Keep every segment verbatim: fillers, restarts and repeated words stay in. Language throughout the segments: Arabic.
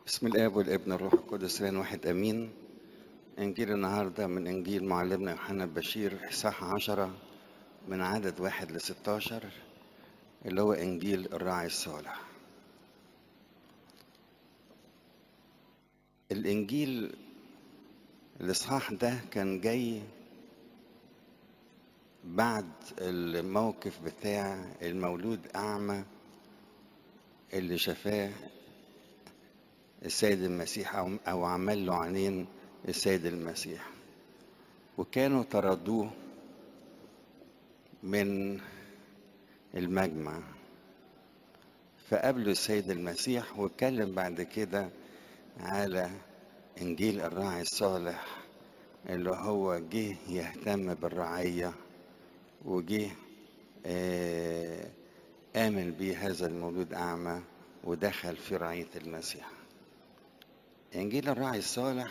بسم الآب والابن والروح القدس الآن واحد أمين. إنجيل النهاردة من إنجيل معلمنا يوحنا البشير إصحاح عشرة من عدد واحد لستاشر، اللي هو إنجيل الراعي الصالح. الإنجيل الإصحاح ده كان جاي بعد الموقف بتاع المولود أعمى اللي شفاه السيد المسيح أو أو عمل له عينين السيد المسيح، وكانوا طردوه من المجمع. فقابله السيد المسيح واتكلم بعد كده على إنجيل الراعي الصالح اللي هو جه يهتم بالرعية، وجه آه، آمن بيه هذا المولود أعمى ودخل في رعية المسيح. إنجيل الراعي الصالح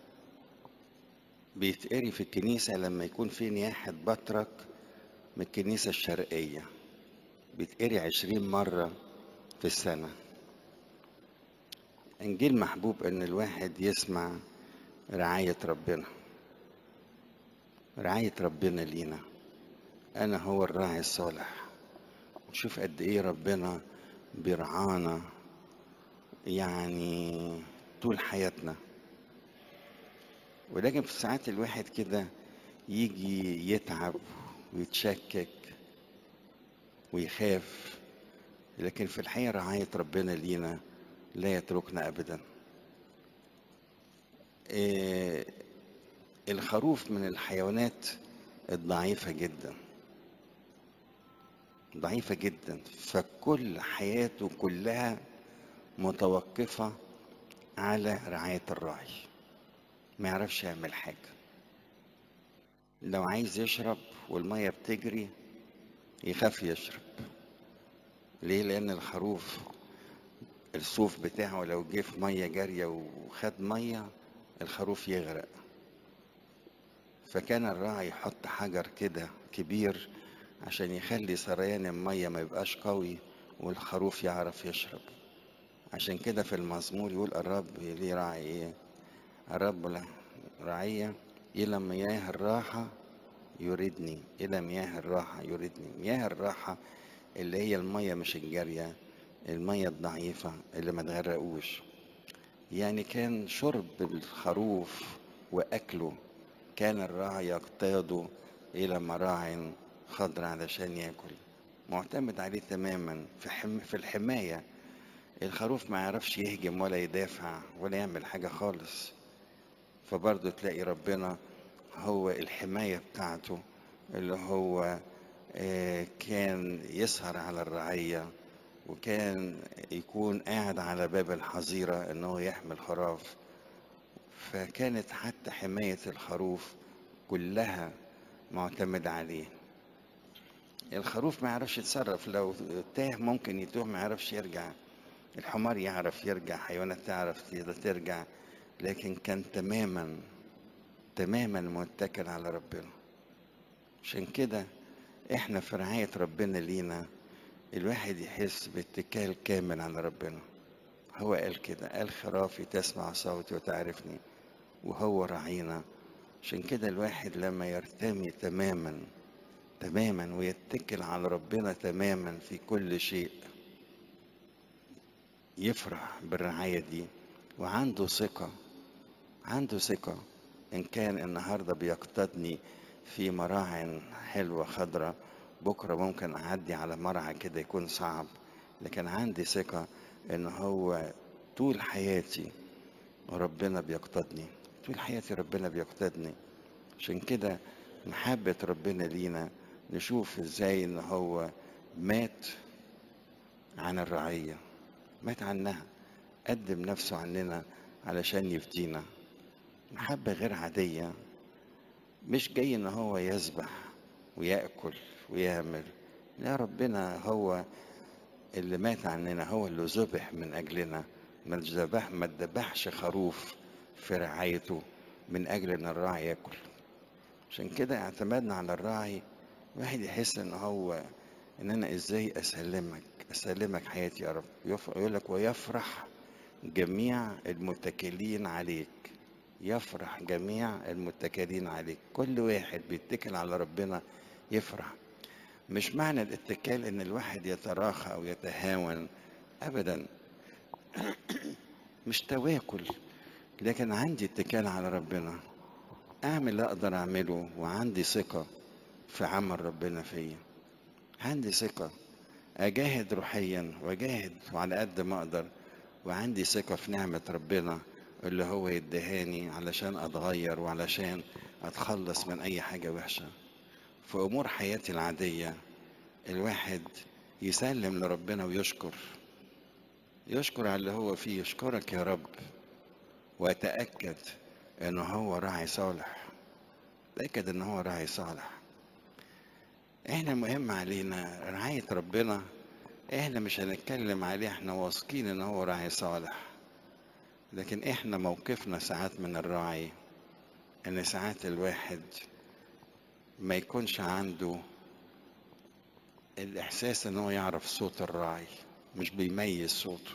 بيتقري في الكنيسة لما يكون في نياحة بطرك من الكنيسة الشرقية، بيتقري عشرين مرة في السنة. إنجيل محبوب إن الواحد يسمع رعاية ربنا، رعاية ربنا لينا. أنا هو الراعي الصالح، نشوف قد إيه ربنا بيرعانا يعني طول حياتنا. ولكن في ساعات الواحد كده يجي يتعب ويتشكك ويخاف، لكن في الحقيقة رعاية ربنا لينا لا يتركنا أبدا. إيه، الخروف من الحيوانات الضعيفة جدا، ضعيفة جدا، فكل حياته كلها متوقفة على رعاية الراعي. ما يعرفش يعمل حاجة. لو عايز يشرب والمية بتجري يخاف يشرب. ليه؟ لأن الخروف الصوف بتاعه لو جه في مية جارية وخد مية الخروف يغرق. فكان الراعي يحط حجر كده كبير عشان يخلي سريان المية ما يبقاش قوي والخروف يعرف يشرب. عشان كده في المزمور يقول الرب ليه راعي ايه؟ الرب له رعية إلى مياه الراحة يردني، إلى مياه الراحة يردني. مياه الراحة اللي هي المية مش الجارية، المية الضعيفة اللي ما تغرقوش. يعني كان شرب الخروف وأكله كان الراعي يقتاده إلى مراع خضر علشان ياكل، معتمد عليه تماما في, حم في الحماية. الخروف ما يعرفش يهجم ولا يدافع ولا يعمل حاجة خالص، فبرضه تلاقي ربنا هو الحماية بتاعته، اللي هو آه، كان يسهر على الرعية، وكان يكون قاعد على باب الحظيرة انه يحمي الخراف. فكانت حتى حماية الخروف كلها معتمدة عليه. الخروف ما يعرفش يتصرف، لو تاه ممكن يتوه ما يعرفش يرجع. الحمار يعرف يرجع، حيوانات تعرف ترجع، لكن كان تماما تماما متكل على ربنا. عشان كده احنا في رعاية ربنا لينا الواحد يحس باتكال كامل على ربنا. هو قال كده، قال خرافي تسمع صوتي وتعرفني، وهو راعينا. عشان كده الواحد لما يرتمي تماما تماما ويتكل على ربنا تماما في كل شيء يفرح بالرعاية دي، وعنده ثقة، عنده ثقة. إن كان النهاردة بيقتدني في مراعٍ حلوة خضرة، بكرة ممكن أعدي على مرعى كده يكون صعب، لكن عندي ثقة إن هو طول حياتي ربنا بيقتدني، طول حياتي ربنا بيقتدني. عشان كده محبة ربنا لينا نشوف إزاي إن هو مات عن الرعية، مات عنها، قدم نفسه عننا علشان يفدينا. محبة غير عادية. مش جاي ان هو يذبح ويأكل ويعمل، لا، ربنا هو اللي مات عننا، هو اللي ذبح من اجلنا. ما ذبح ما ذبحش خروف في رعايته من اجل ان الراعي ياكل. عشان كده اعتمدنا على الراعي. واحد يحس ان هو ان انا ازاي اسلمك اسلمك حياتي يا رب. يقول لك ويفرح جميع المتكلين عليك. يفرح جميع المتكلين عليك. كل واحد بيتكل على ربنا يفرح. مش معنى الاتكال ان الواحد يتراخى او يتهاون ابدا، مش تواكل، لكن عندي اتكال على ربنا، اعمل اللي اقدر اعمله وعندي ثقة في عمل ربنا فيا. عندي ثقة اجاهد روحيا واجاهد وعلى قد ما اقدر، وعندي ثقة في نعمة ربنا اللي هو يدهاني علشان اتغير وعلشان اتخلص من اي حاجة وحشة. في امور حياتي العادية الواحد يسلم لربنا ويشكر، يشكر على اللي هو فيه. يشكرك يا رب، واتأكد انه هو راعي صالح. تأكد ان هو راعي صالح. احنا مهم علينا رعاية ربنا، احنا مش هنتكلم عليه، احنا واثقين ان هو راعي صالح. لكن احنا موقفنا ساعات من الراعي ان ساعات الواحد ما يكونش عنده الاحساس ان هو يعرف صوت الراعي، مش بيميز صوته،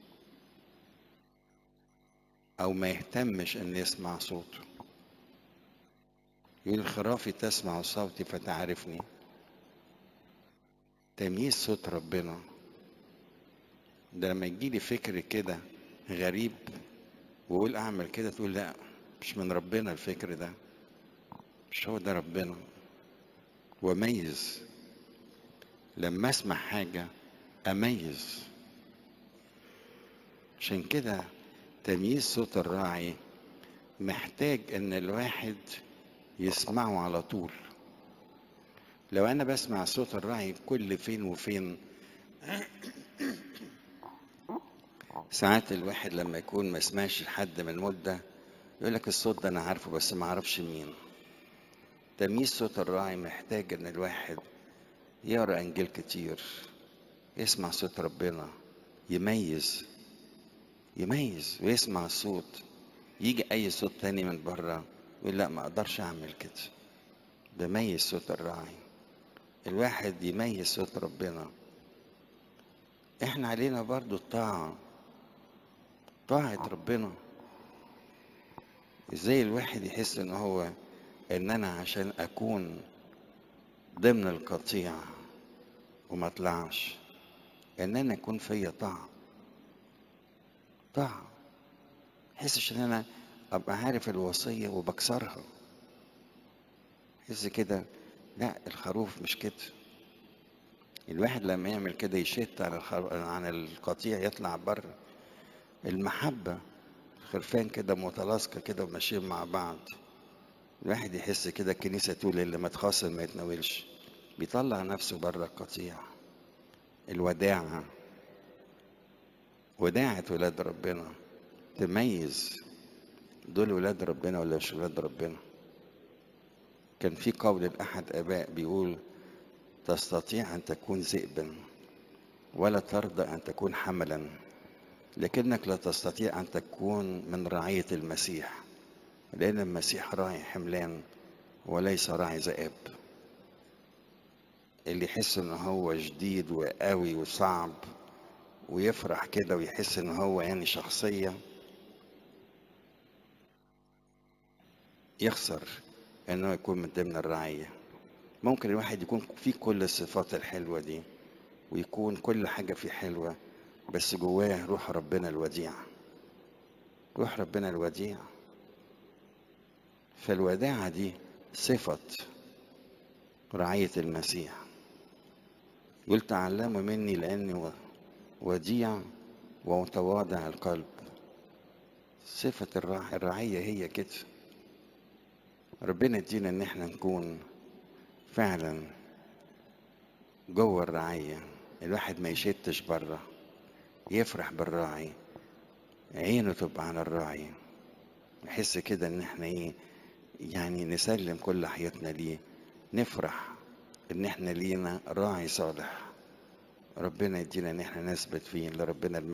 او ما يهتمش ان يسمع صوته. يقول خرافي تسمع صوتي فتعرفني. تمييز صوت ربنا ده لما يجيلي فكر كده غريب واقول اعمل كده، تقول لا مش من ربنا الفكر ده، مش هو ده ربنا. واميز لما اسمع حاجة اميز. عشان كده تمييز صوت الراعي محتاج ان الواحد يسمعه على طول. لو انا بسمع صوت الراعي كل فين وفين، ساعات الواحد لما يكون ما سمعش لحد من مدة يقول لك الصوت ده انا عارفه بس ما اعرفش مين. تمييز صوت الراعي محتاج ان الواحد يقرا انجيل كتير، يسمع صوت ربنا، يميز يميز ويسمع الصوت. يجي اي صوت تاني من بره يقول لا ما اقدرش اعمل كده. بميز صوت الراعي. الواحد يميز صوت ربنا. احنا علينا برضو الطاعة، طاعة ربنا. ازاي الواحد يحس ان هو ان انا عشان اكون ضمن القطيع وما اطلعش، ان انا يكون فيا طاعة. طاعة حسش ان انا ابقى عارف الوصية وبكسرها. حس كده لا الخروف مش كده. الواحد لما يعمل كده يشت عن الخر... عن القطيع يطلع بره. المحبة خرفان كده متلاصقة كده وماشيين مع بعض. الواحد يحس كده الكنيسة تقول اللي ما تخاصم ما يتناولش، بيطلع نفسه بره القطيع. الوداعة، وداعة ولاد ربنا تميز دول ولاد ربنا ولا مش ولاد ربنا. كان في قول لأحد آباء بيقول تستطيع أن تكون ذئبا ولا ترضى أن تكون حملا، لكنك لا تستطيع أن تكون من رعية المسيح، لأن المسيح راعي حملان وليس راعي ذئاب. اللي يحس إن هو جديد وقوي وصعب ويفرح كده ويحس إن هو يعني شخصية، يخسر إنه يكون من ضمن الرعية. ممكن الواحد يكون فيه كل الصفات الحلوة دي ويكون كل حاجة فيه حلوة، بس جواه روح ربنا الوديع. روح ربنا الوديع. فالوداعة دي صفة رعية المسيح. يقول تعلموا مني لأني وديع ومتواضع القلب. صفة الرعية هي كده. ربنا يدينا ان احنا نكون فعلا جوه الرعية. الواحد ما يشتش بره، يفرح بالراعي، عينه تبقى على الراعي، نحس كده ان احنا ايه يعني نسلم كل حياتنا ليه، نفرح ان احنا لينا راعي صالح. ربنا يدينا ان احنا نثبت فيه لربنا.